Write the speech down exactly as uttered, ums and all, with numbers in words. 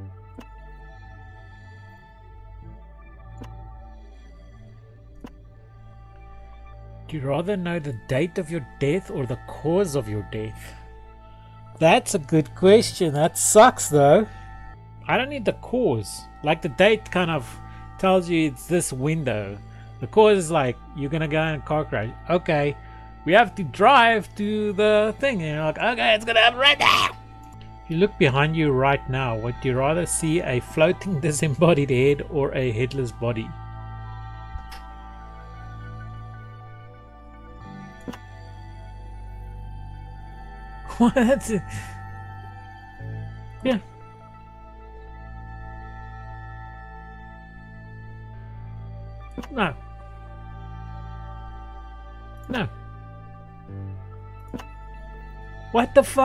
Do you rather know the date of your death or the cause of your death? That's a good question. That sucks though. I don't need the cause. Like the date kind of tells you it's this window. The cause is like you're gonna go in a car crash. Okay, we have to drive to the thing. And you're like, okay, it's gonna happen right now. If you look behind you right now, would you rather see a floating disembodied head or a headless body? What? Yeah. No. No. What the fuck?